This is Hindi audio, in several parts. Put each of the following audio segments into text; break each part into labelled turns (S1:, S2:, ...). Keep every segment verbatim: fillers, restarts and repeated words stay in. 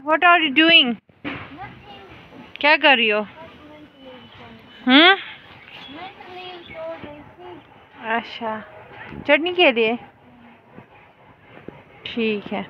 S1: What are you doing? क्या कर रही हो? हम्म? अच्छा, चटनी के लिए? ठीक है।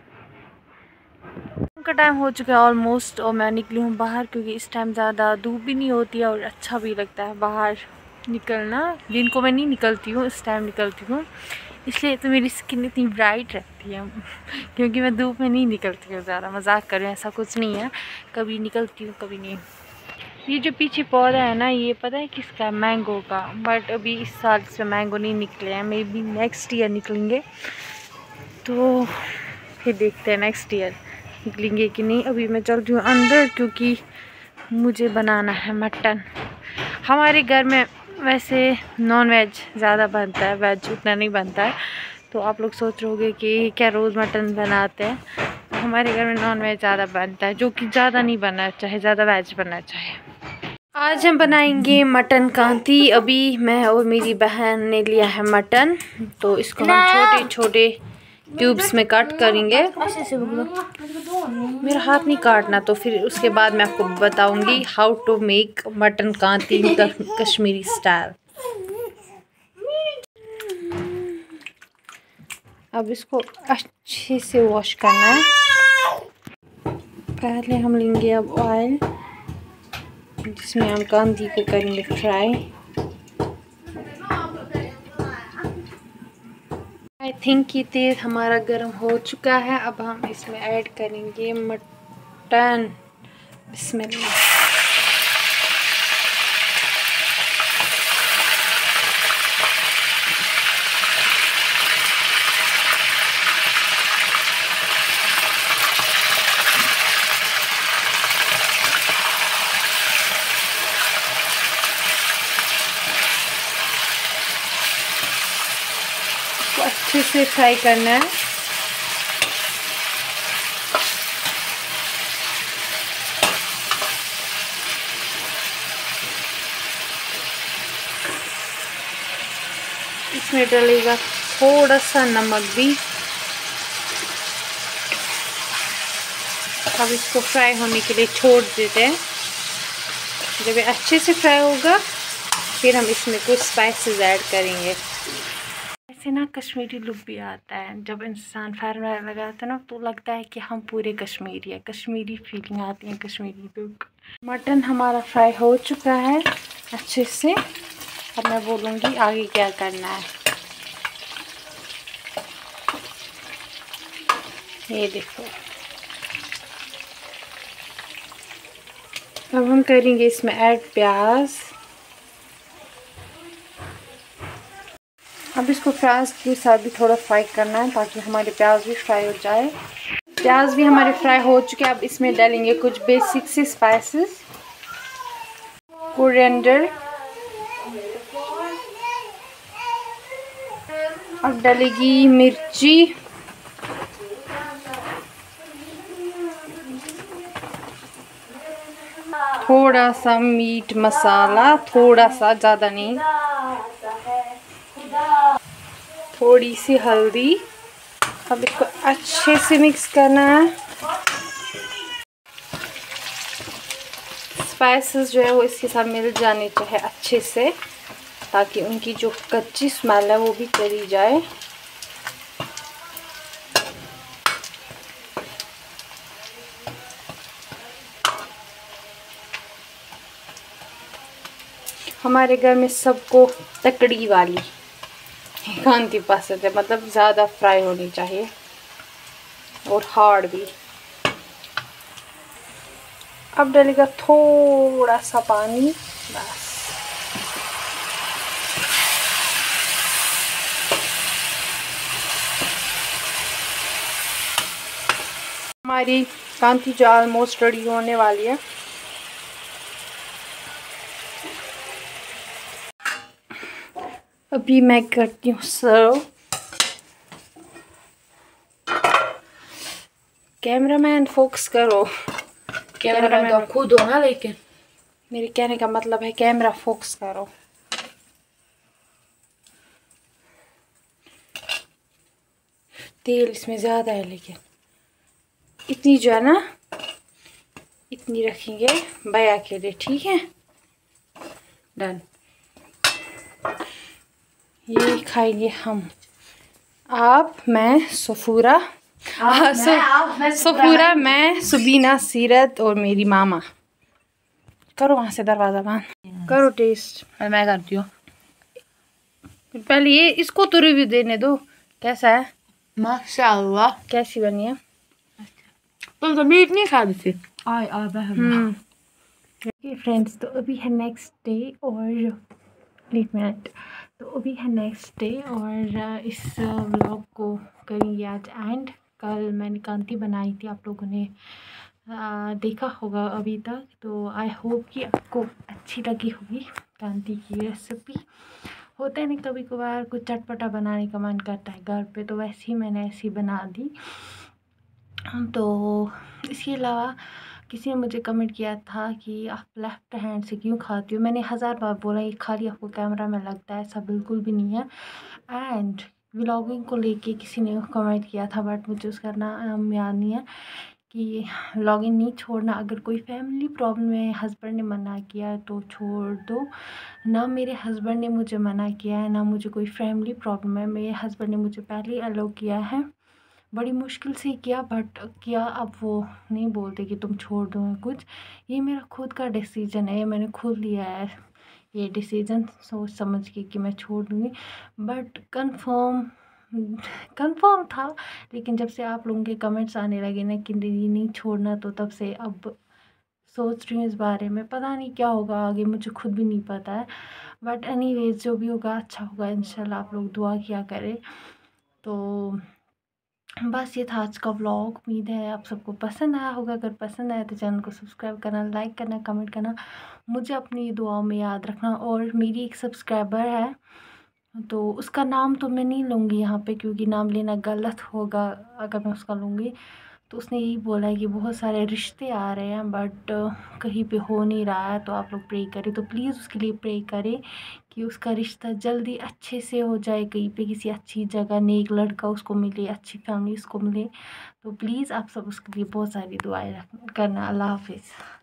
S1: का टाइम हो चुका है ऑलमोस्ट और मैं निकली हूँ बाहर क्योंकि इस टाइम ज़्यादा धूप भी नहीं होती है और अच्छा भी लगता है बाहर निकलना। दिन को मैं नहीं निकलती हूँ, इस टाइम निकलती हूँ, इसलिए तो मेरी स्किन इतनी ब्राइट रहती है क्योंकि मैं धूप में नहीं निकलती हूँ ज़्यादा। मजाक कर रही हूँ, ऐसा कुछ नहीं है, कभी निकलती हूँ कभी नहीं। ये जो पीछे पौधा है ना, ये पता है किसका है? मैंगो का। बट अभी इस साल इसमें मैंगो नहीं निकले हैं, मे बी नेक्स्ट ईयर निकलेंगे, तो फिर देखते हैं नेक्स्ट ईयर निकलेंगे कि नहीं। अभी मैं चल रही हूँ अंदर क्योंकि मुझे बनाना है मटन। हमारे घर में वैसे नॉन वेज ज़्यादा बनता है, वेज उतना नहीं बनता है। तो आप लोग सोच रहे होंगे कि क्या रोज़ मटन बनाते हैं, तो हमारे घर में नॉन वेज ज़्यादा बनता है, जो कि ज़्यादा नहीं बनना चाहे, ज़्यादा वेज बनना चाहे। आज हम बनाएंगे मटन कांती। अभी मैं और मेरी बहन ने लिया है मटन, तो इसको हम छोटे छोटे क्यूब्स में कट करेंगे। मेरा हाथ नहीं काटना, तो फिर उसके बाद मैं आपको बताऊंगी how to make mutton kanti Kashmiri style. अब इसको अच्छे से वॉश करना है। पहले हम लेंगे अब ऑयल, जिसमें हम कांती को करेंगे फ्राई। आई थिंक ये तेल हमारा गर्म हो चुका है। अब हम इसमें ऐड करेंगे मटन। बिस्मिल्लाह। अच्छे से फ्राई करना है। इसमें डलेगा थोड़ा सा नमक भी। अब इसको फ्राई होने के लिए छोड़ देते हैं। जब ये अच्छे से फ्राई होगा फिर हम इसमें कुछ स्पाइसेस ऐड करेंगे। ऐसे ना कश्मीरी लुक भी आता है, जब इंसान फार्मर लगाता है ना, तो लगता है कि हम पूरे कश्मीरी है, कश्मीरी फीलिंग आती है, कश्मीरी लुक। मटन हमारा फ्राई हो चुका है अच्छे से। अब मैं बोलूँगी आगे क्या करना है। ये देखो, अब हम करेंगे इसमें ऐड प्याज। अब इसको प्याज के साथ भी थोड़ा फ्राई करना है ताकि हमारे प्याज भी फ्राई हो जाए। प्याज भी हमारे फ्राई हो चुके हैं। अब इसमें डालेंगे कुछ बेसिक से स्पाइसेस। कोरिएंडर, अब डालेगी मिर्ची, थोड़ा सा मीट मसाला, थोड़ा सा, ज़्यादा नहीं, थोड़ी सी हल्दी। अब इसको अच्छे से मिक्स करना है। स्पाइसेस जो है वो इसके साथ मिल जाने चाहिए अच्छे से, ताकि उनकी जो कच्ची स्मेल है वो भी चली जाए। हमारे घर में सबको तकड़ी वाली कांती पसंद है, मतलब ज़्यादा फ्राई होनी चाहिए और हार्ड भी। अब डालेगा थोड़ा सा पानी, बस। हमारी कांती जो ऑलमोस्ट रेडी होने वाली है। अभी मैं करती हूँ सर्व। कैमरामैन फोकस करो।
S2: कैमरामैन तो खुद हो ना, लेकिन
S1: मेरे कहने का मतलब है कैमरा फोकस करो। तेल इसमें ज़्यादा है, लेकिन इतनी जो है ना इतनी रखेंगे भैया के लिए, ठीक है? डन। ये खाएंगे हम, आप, मैं, सफूरा,
S2: हाँ, मैं, आप, मैं,
S1: सफूरा, मैं, सुबीना, सीरत और मेरी मामा। करो वहाँ से दरवाज़ा बंद, करो टेस्ट।
S2: मैं करती हूँ।
S1: पहले ये इसको तो रिव्यू देने दो, कैसा है?
S2: माशाल्लाह।
S1: कैसी बनी है?
S2: तुम तो मीट नहीं खा रही थी। आय आय
S1: हम्म फ्रेंड्स, तो अभी है नेक्स्ट डे और एक मिनट तो अभी है नेक्स्ट डे और इस व्लॉग को करेंगे आज एंड। कल मैंने कांती बनाई थी, आप लोगों ने आ, देखा होगा अभी तक, तो आई होप कि आपको अच्छी लगी होगी कांती की रेसिपी। होता है नहीं कभी कभार कुछ चटपटा बनाने का मन करता है घर पे, तो वैसे ही मैंने ऐसी बना दी। तो इसके अलावा किसी ने मुझे कमेंट किया था कि आप लेफ़्ट हैंड से क्यों खाती हो। मैंने हज़ार बार बोला ये खाली आपको कैमरा में लगता है, ऐसा बिल्कुल भी नहीं है। एंड व्लॉगिंग को लेके किसी ने कमेंट किया था बट मुझे उसका नाम याद नहीं है, कि व्लॉगिंग नहीं छोड़ना, अगर कोई फैमिली प्रॉब्लम है, हस्बैंड ने मना किया है तो छोड़ दो। ना मेरे हस्बैंड ने मुझे मना किया है, ना मुझे कोई फैमिली प्रॉब्लम है। मेरे हस्बैंड ने मुझे पहले ही अलाउ किया है, बड़ी मुश्किल से किया बट किया। अब वो नहीं बोलते कि तुम छोड़ दो कुछ, ये मेरा खुद का डिसीजन है, मैंने खुद लिया है ये डिसीजन सोच समझ के कि मैं छोड़ दूँगी। बट कंफर्म कंफर्म था, लेकिन जब से आप लोगों के कमेंट्स आने लगे ना कि दीदी नहीं छोड़ना, तो तब से अब सोच रही हूँ इस बारे में। पता नहीं क्या होगा आगे, मुझे खुद भी नहीं पता है, बट एनीवेज जो भी होगा अच्छा होगा इंशाल्लाह। आप लोग दुआ किया करें। तो बस ये था आज का व्लॉग, उम्मीद है आप सबको पसंद आया होगा। अगर पसंद आया तो चैनल को सब्सक्राइब करना, लाइक करना, कमेंट करना, मुझे अपनी दुआओं में याद रखना। और मेरी एक सब्सक्राइबर है, तो उसका नाम तो मैं नहीं लूँगी यहाँ पे, क्योंकि नाम लेना गलत होगा अगर मैं उसका लूँगी। तो उसने यही बोला है कि बहुत सारे रिश्ते आ रहे हैं बट कहीं पे हो नहीं रहा है, तो आप लोग प्रे करें। तो प्लीज़ उसके लिए प्रे करें कि उसका रिश्ता जल्दी अच्छे से हो जाए, कहीं पे किसी अच्छी जगह नेक लड़का उसको मिले, अच्छी फैमिली उसको मिले। तो प्लीज़ आप सब उसके लिए बहुत सारी दुआएं करना। अल्लाह हाफिज़।